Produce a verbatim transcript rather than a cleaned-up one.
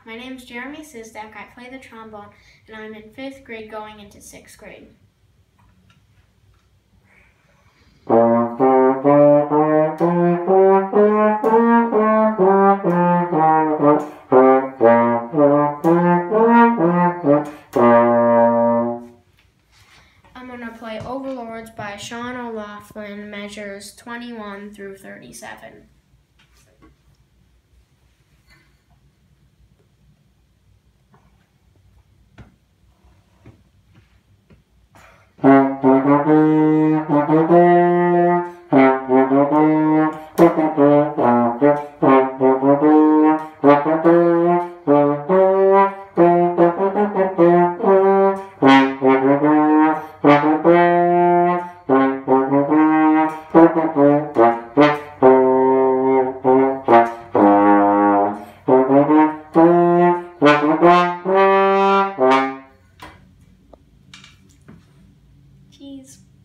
My name is Jeremy Sizdak. I play the trombone, and I'm in fifth grade going into sixth grade. I'm going to play Overlords by Sean O'Loughlin, measures twenty-one through thirty-seven. Keys.